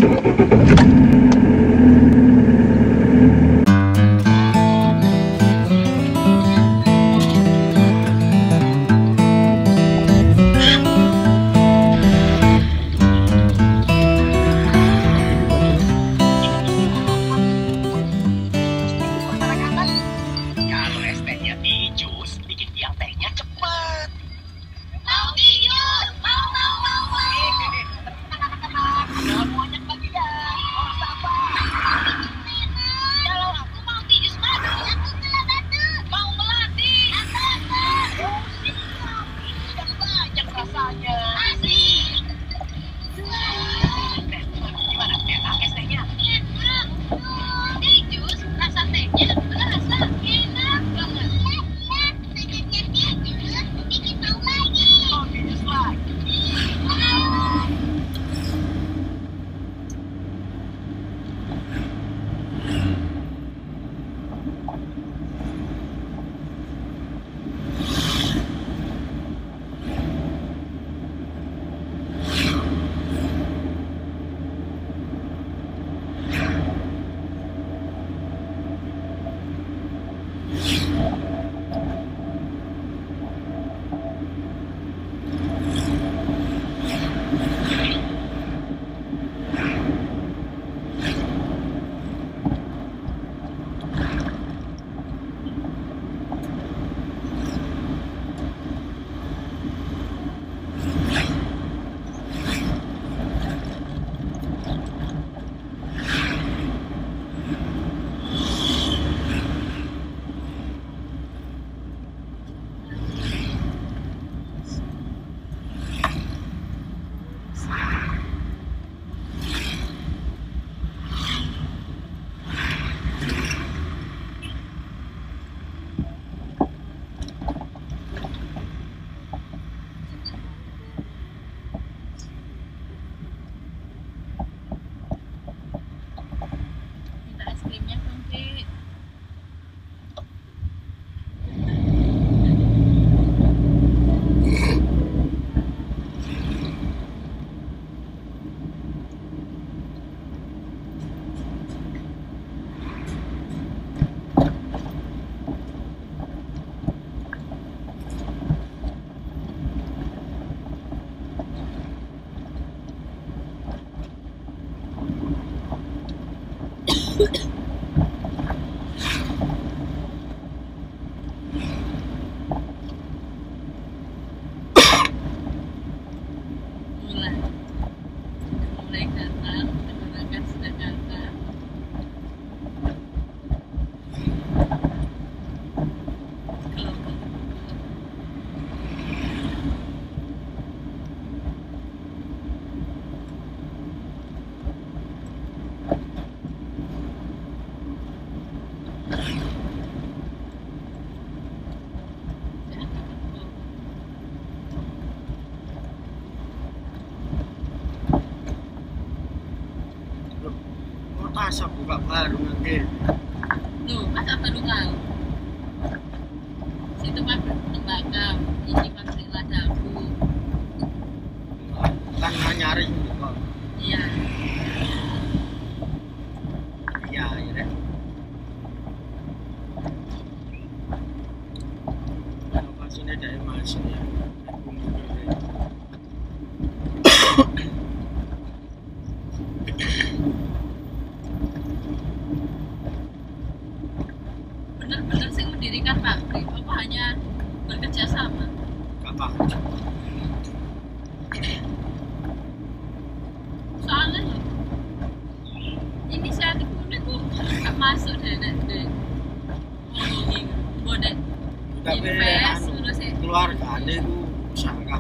Masa buka baru nanti. Tuh, masa baru tahu. Situ pabrik tembakau, ini pabrik ladaku. Kan nyari juga. Iya. Iya, ya deh. Lokasinya dari masuk ya. Bener-bener sih mendirikan pabrik, apa hanya bekerja sama? Gak paham. Soalnya inisiatif itu gak masuk deh. Ngomongin, bodet. Tapi Invest, terus ya. keluarga ada itu usaha.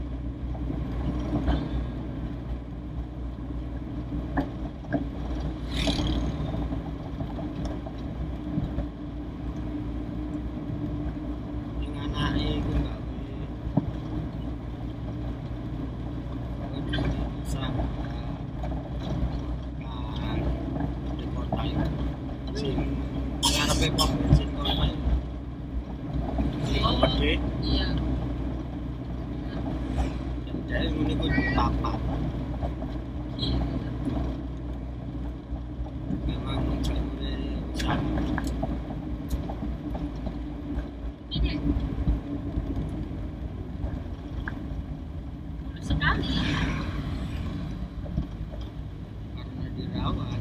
Iya. Jadi ini gue tapak. Iya. Ini mulus sekali. Karena dirawat.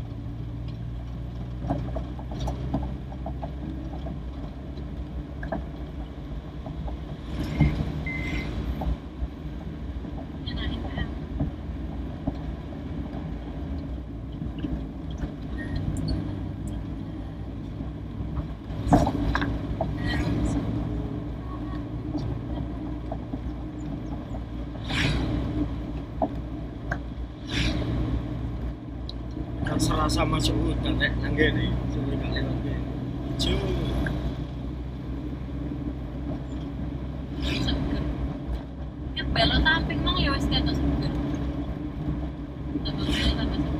Nyalain kan. Kan serasa masuk hutan nek nang kene. Suwe gak lewat kene. Ijo. Seger. Kan belok samping mang ya wis ketok seger. Tambah belok tambah seger.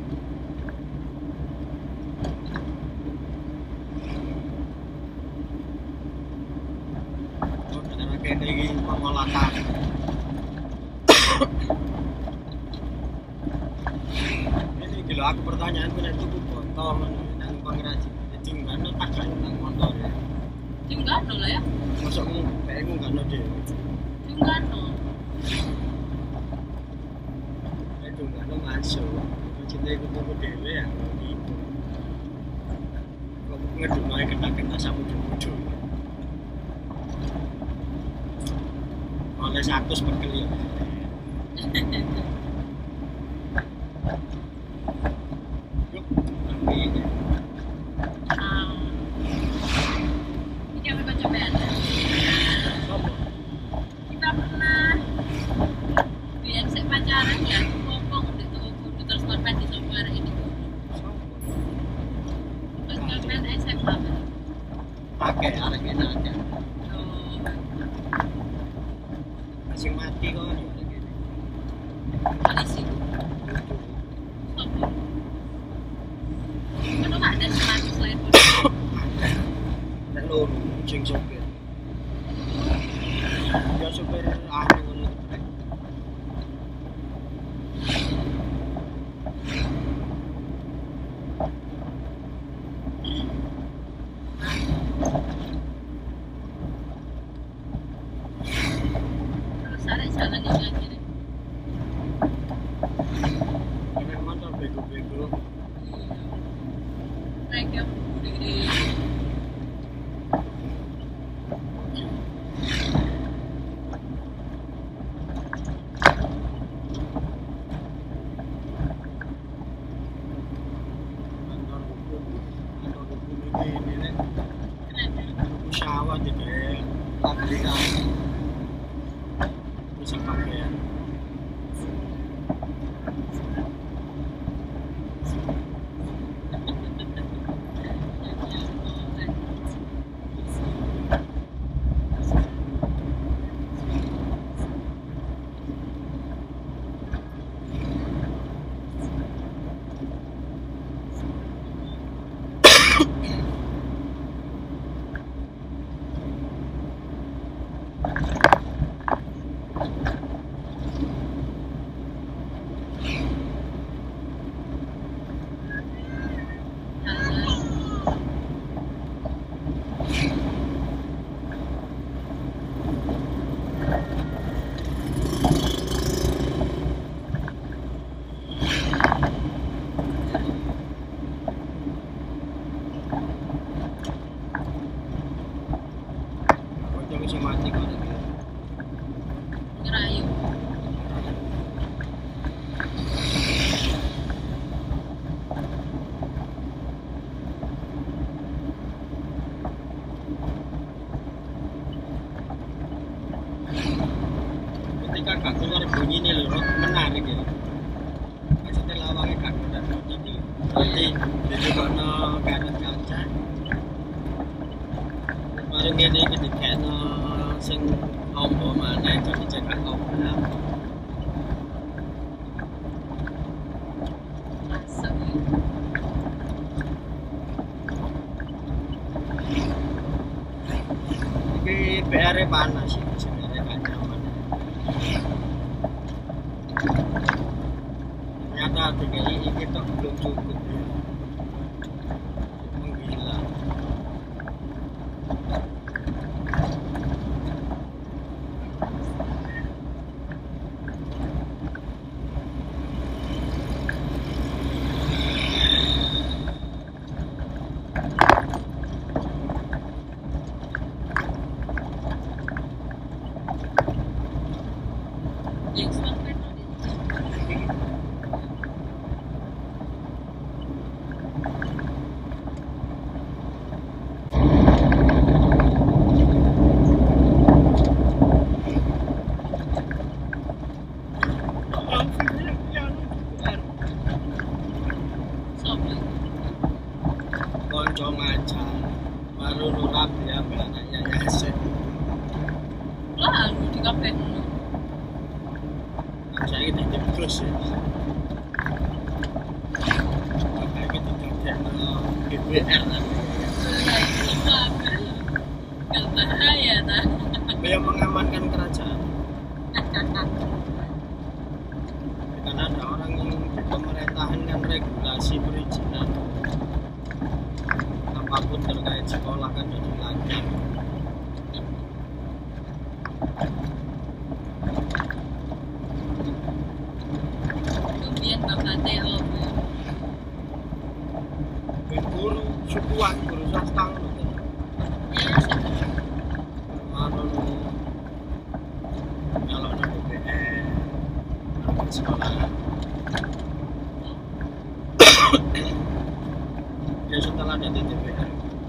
Oh, karena kene iki pengolahan. Ini gila aku pertanyaan nek tuku botol nang pengrajin. Jadi mana tak gak nang motor ya. Junggano lah ya. Masukmu kayakmu gak ada deh. Junggano. Itu gak ada masuk. Cinta ikut tuku dewe ya. Gitu. Kok ngedumai kena-kena sama mudu-mudu. Oleh 100 per kilo. Yuk, nanti ini. Ini apa kecopean? Sopo? Kita pernah biar saya pacaran ya, ngomong di tuh kudu terus korban di software ini. Sopo? Terus korban SMA. Pakai arek enak aja. Oh, Masih mati kok kan arek ini. polisi. Sopo. Kan nggak ada selain selain polisi. Nek loro sing sopir. Ya sopir anu ngono. Terus ada jalan yang lagi deh. Nek motor bego-bego. Naik yang gede-gede. Kantor hukum ini nek Keren ya. pesawat jadi aplikasi bisa pakai. Bisa mati kok. Ngerayu. Ketika gak keluar bunyi ini loh, menarik ya. Maksudnya lawangnya gak keluar bunyi. Berarti jadi kono kanan kaca. Kemarin ini ketika sing ombo mana jadi cekak obrak. Masuk. Ini PR panas sih sebenarnya gak nyaman. Ternyata DKI ini tuh belum cukup ya. Menggila. iso ngajar baru Rabi ambek anaknya Yasin. Lah, di kafe. Saya ini terus ya. Kayak gitu jadi GBR lah. Gak bahaya dah. Yang mengamankan kerajaan. Kan ada orang yang di pemerintahan kan regulasi perizinan apapun terkait sekolah kan jadi lancar. Kemudian bapaknya apa? Guru sukuan guru swasta loh. Ya, Kalau ada BPN sekolah ya setelah ada di DPR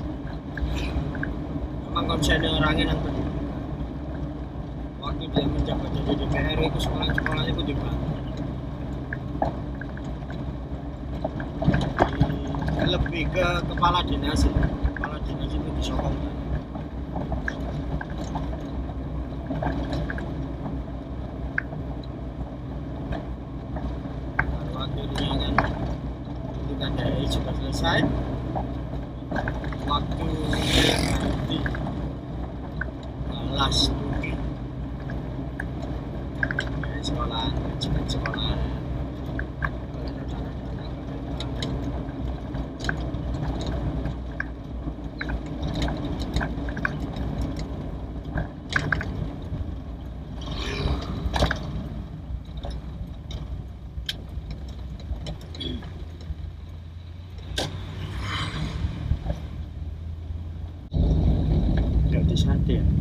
memang konsepnya orangnya yang benar. Waktu dia menjabat jadi DPR itu sekolah-sekolahnya itu dibantu. Lebih ke kepala dinas ya. Kepala dinas itu disokong. Waktunya kan itu kan dari sudah selesai. Waktu ganti balas bukti dari sekolah, sekolah. Jadi sate ya.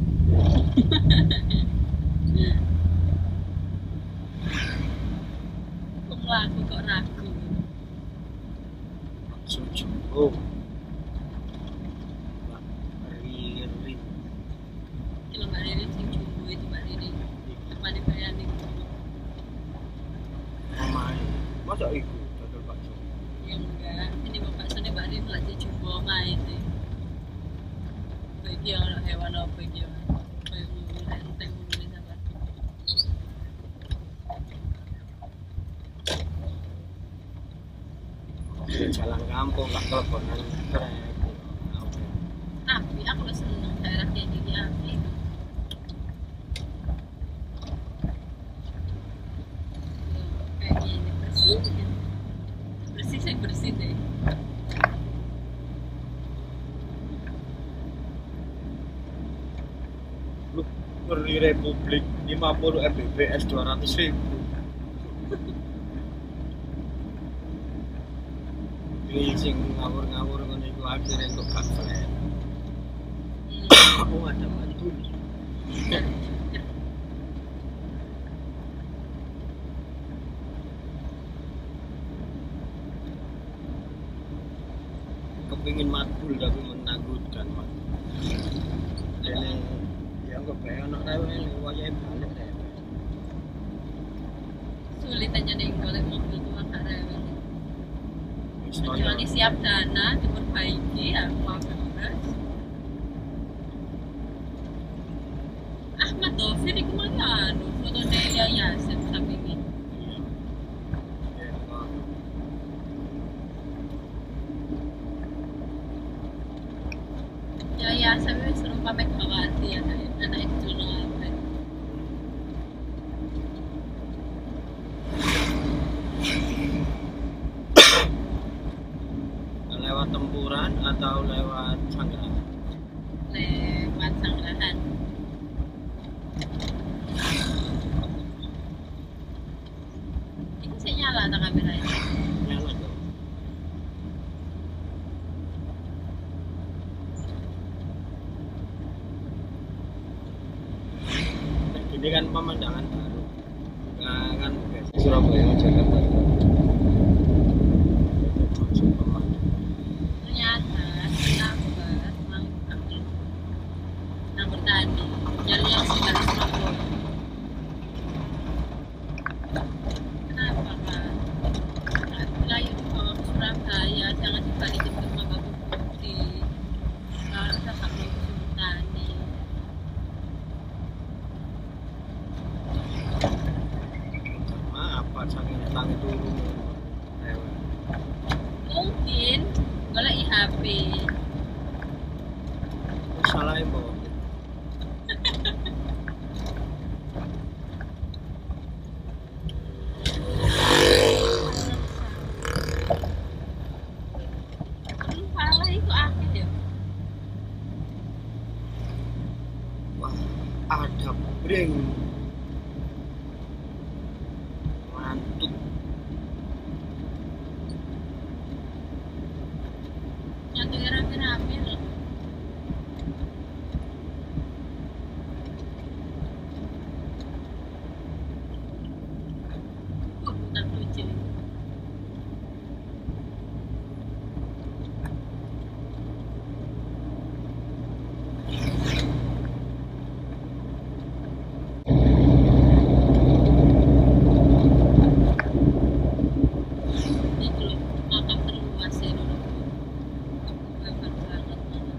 kok melaku kok ragu. Suju. Oh. Riri. Kalau Mbak Riri sing jumbo itu Mbak Riri. Depannya bayani. Omai. Masa iku dodol bakso? Ya enggak, ini bapak sana Mbak Riri lagi jumbo main deh. Bagi orang hewan apa gitu. Kayak ngulu enteng ngulu sabar. Jalan kampung lah teleponan keren. Api, aku lo seneng daerah kayak gini api. Kayak gini bersih gitu. Bersih saya bersih deh. Lu di Republik 50 Mbps 200.000. Ini sing ngawur-ngawur ngono iku akhire kok gak flat. Oh ada batu. Kepingin madul tapi menakutkan Mas. Ini ya kok bae ono rewe wayahe balik rewe. Sulit aja nih golek mobil tua karena Wis kecuali siap dana diperbaiki ya mau beres. Ahmad Dovir itu mana anu fotonya Yayasan sampingnya. Yayasan itu serupa Megawati ya anak itu loh apa? Lewat Tempuran atau lewat Sanggerahan? Lewat Sanggerahan. Ini saya nyala tak kameranya. Nyala dong. Ini kan pemandangan baru. Nah, kan biasa Surabaya Jakarta. Ternyata nang bertani jalur yang sebelah Surabaya. Kenapa kan? Wilayah di bawah Surabaya jangan dibalikin ke rumah Bapak Bukti. HP. Salah ya bawa. Salah itu akeh ya. Wah, ada breng. Mantuk. Nyatu rame-rame loh. Tak lucu. Itu loh, makam terluas ya dulu. Lebar banget.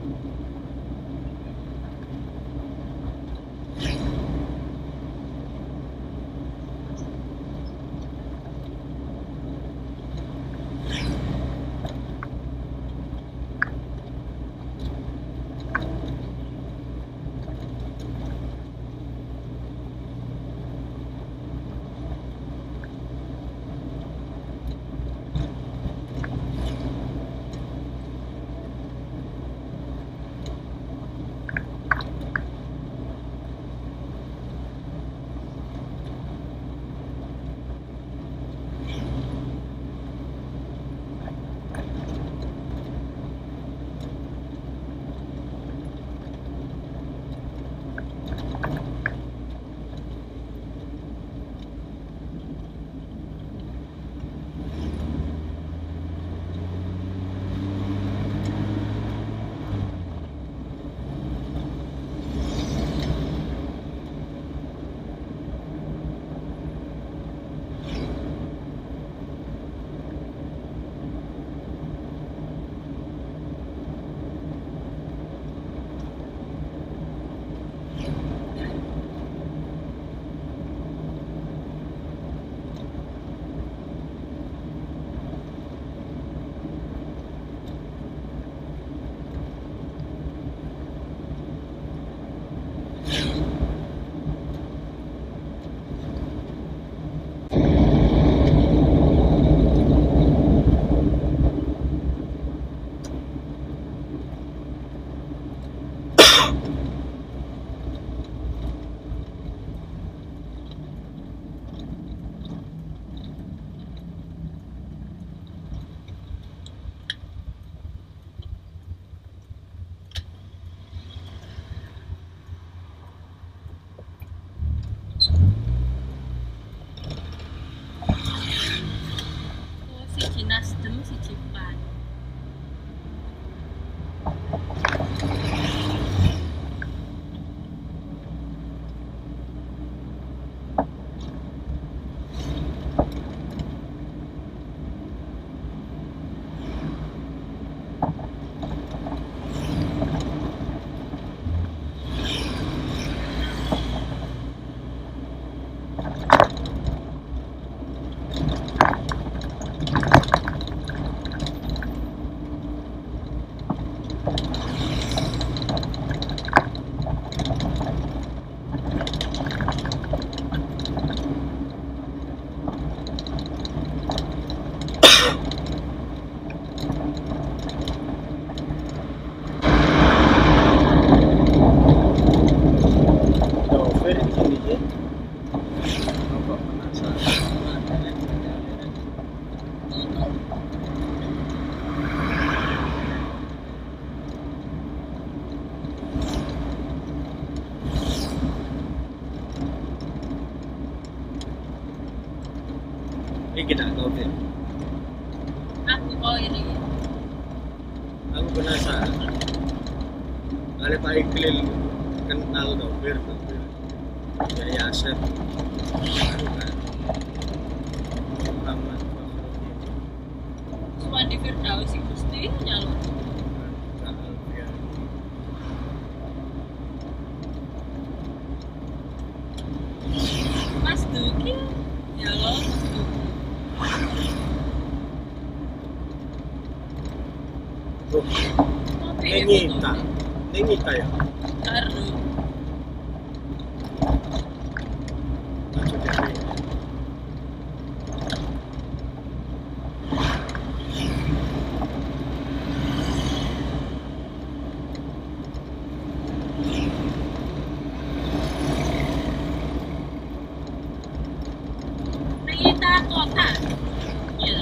Oh, siji Nasdem, siji PAN. Dover ini ya. Kok penasaran? Ini kita Dover. Aku kok ini. Aku penasaran. Kali Pak Iqlil kenal Dover. Ya Asep. Baru kan. Muhammad Fakhruddin. Cuma di Firdaus Gusti nyalon. Mas Duki nyalon. Kopi Nengita. Nengita ya. Baru. Maju dari. Kita kota. Iya.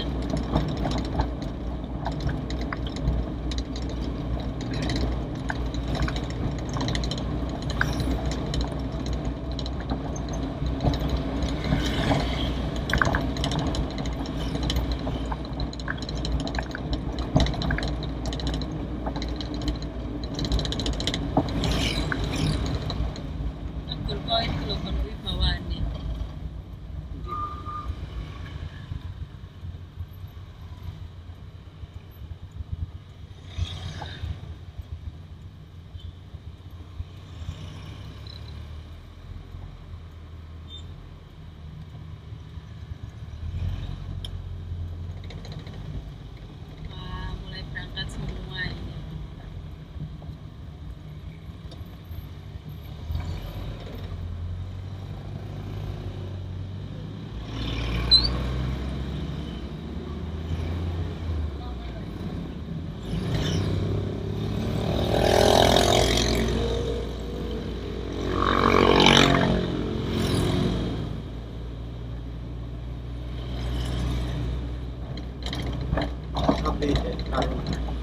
Abdul Qadir itu loh kan wibawaannya. Wah, mulai berangkat semua ini. Tapi kalau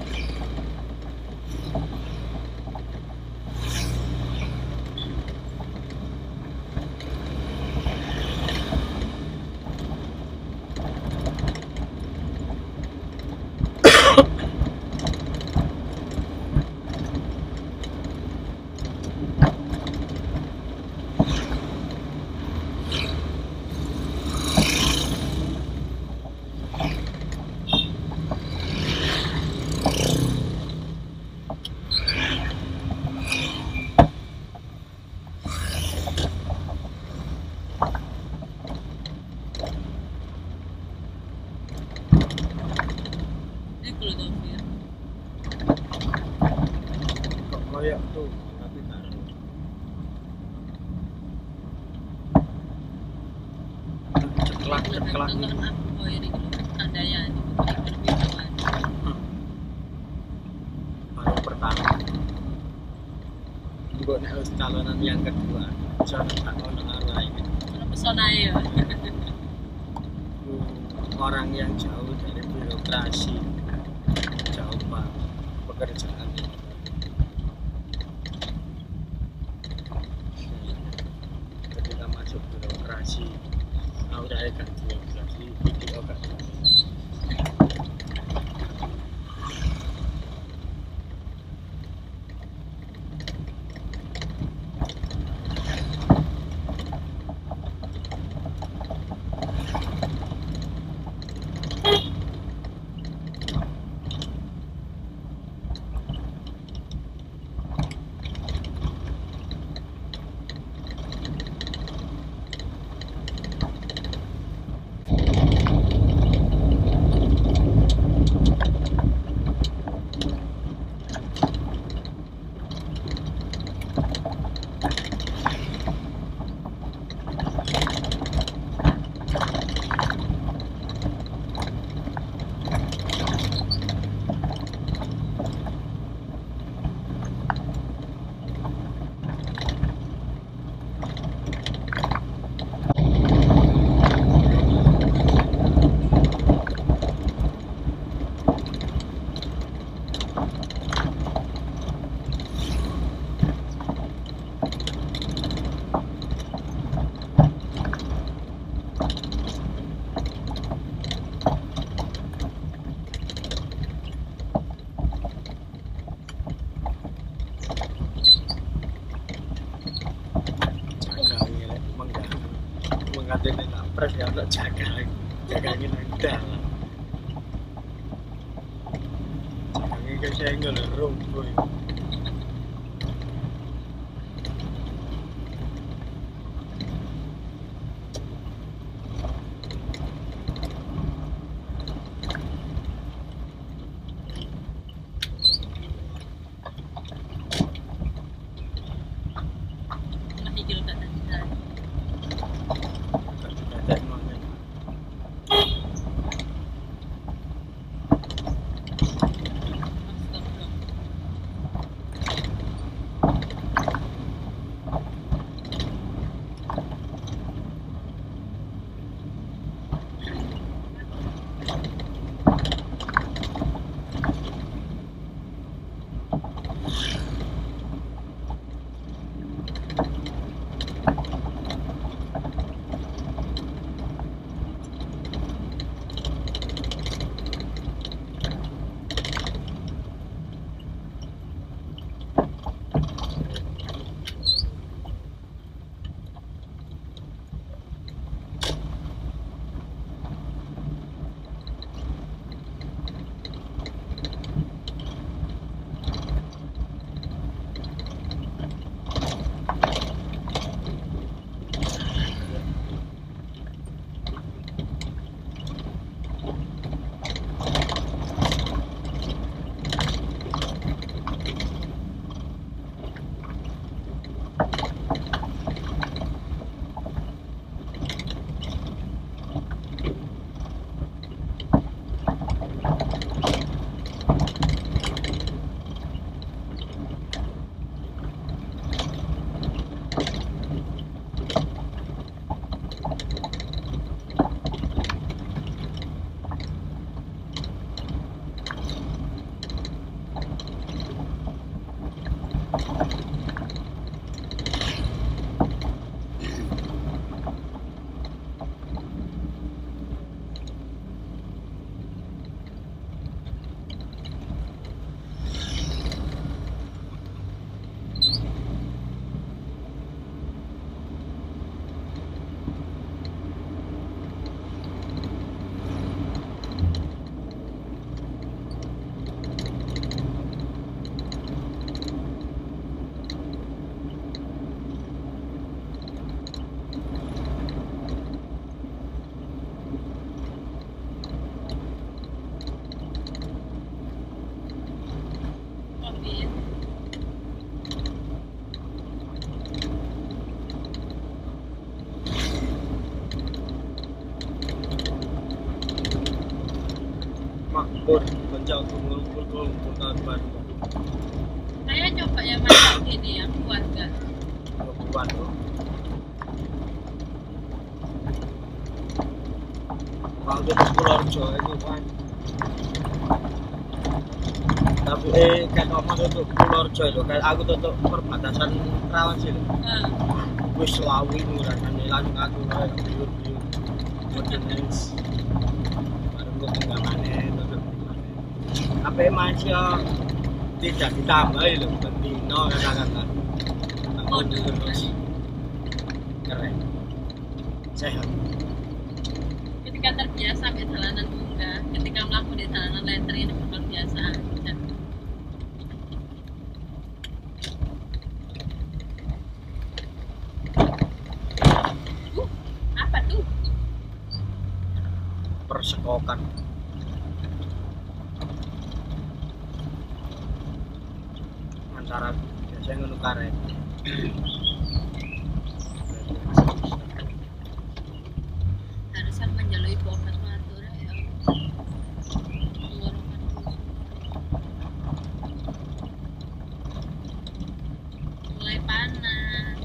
Ini kalau Taufir. kok koyak tuh tapi taruh. Ceklak ceklak. Nonton Abdul Qadir itu loh. Tandanya ini berwibawaan. Baru pertama. Juga nek harus calonan yang kedua. Jangan tak ono arah ini. Kalau pesona ya. Orang yang jauh dari birokrasi, jauh banget pekerjaan ini. Ketika masuk birokrasi, udah kan birokrasi video kan. Katanya nak pres ya untuk jagangin nang dalan. Jagangin kesenggol rumpuh. makmur mencau kumpul tahun baru Saya coba yang macam gini yang keluarga. buat loh. Waktu itu Purworejo itu kan tapi kan omong tutup Purworejo itu kan aku tutup perbatasan Kerawang sih wis lawi rasane langsung aku kayak biur-biur jenis baru gue tinggalannya tutup tapi masih tidak ditambahi loh bentino kata-kata Oh, terus keren sehat ketika terbiasa di jalanan tunggal, ketika melakukan di jalanan letter ini luar biasa aja. Apa tuh? persekokan antara biasanya ngono karet Harusnya menjalui obat matur ya. Tenggorokan mulai panas.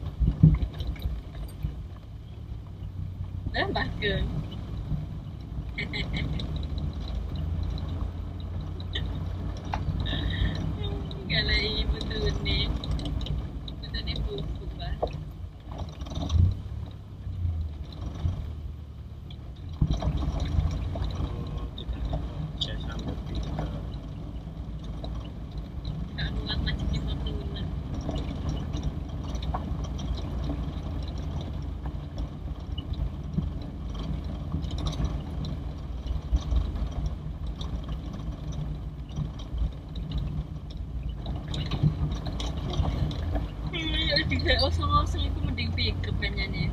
Bahkan galai betul nih buku bah. saya sambut Gak kuat macam di Fortuna. Tiga osong-osong itu mending pick kebanyakannya.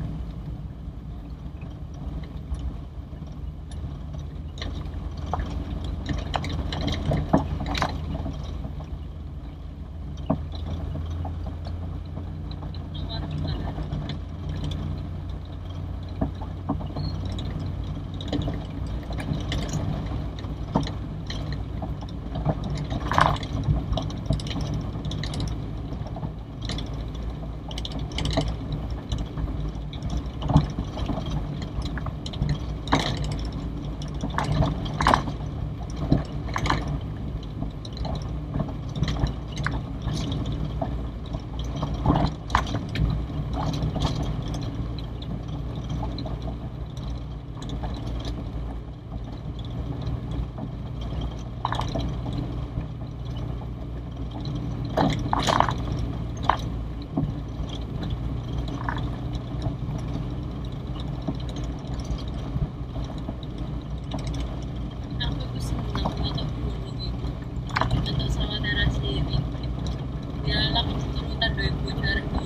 Aku senang untuk gunung itu, untuk sawah teras ini. Ya lah keturutan 2000 jarak itu.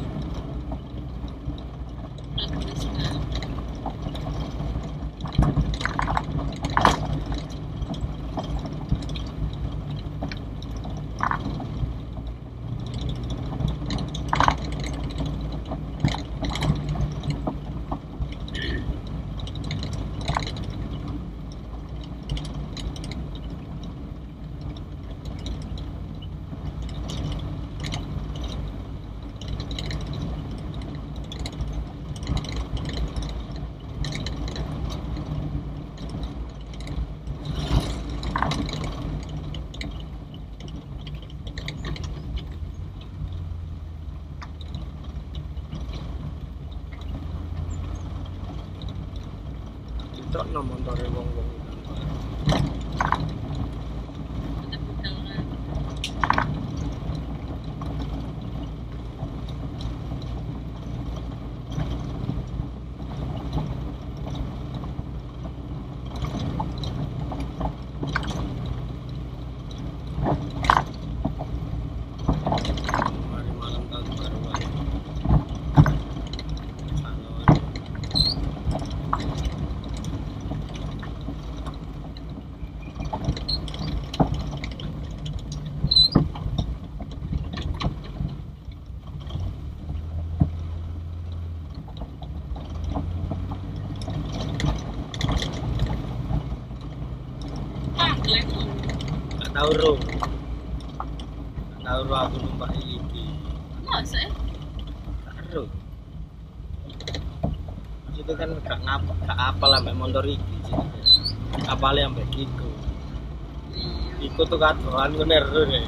Aku suka. itu montore wong-wong Kita pegangan. hari malam tahun baruan salon Mangkleng. Gak tahu ro. Gak tahu ro aku numpak iki. Masa ya? Gak ro. Itu kan gak apa lah mbak motor iki. Apalnya sampai Kiko. Kiko tuh katoan bener tuh deh.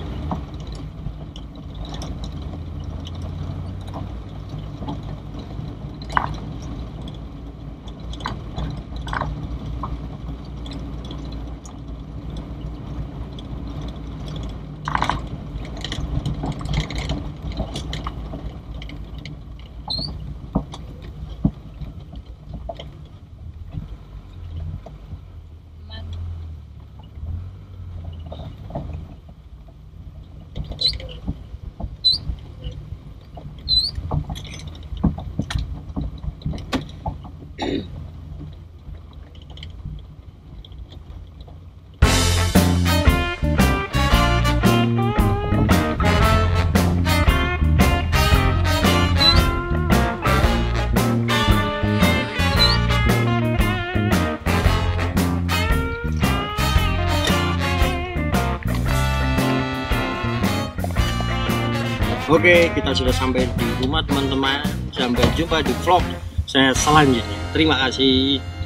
Oke, kita sudah sampai di rumah teman-teman. Sampai jumpa di vlog saya selanjutnya. Terima kasih.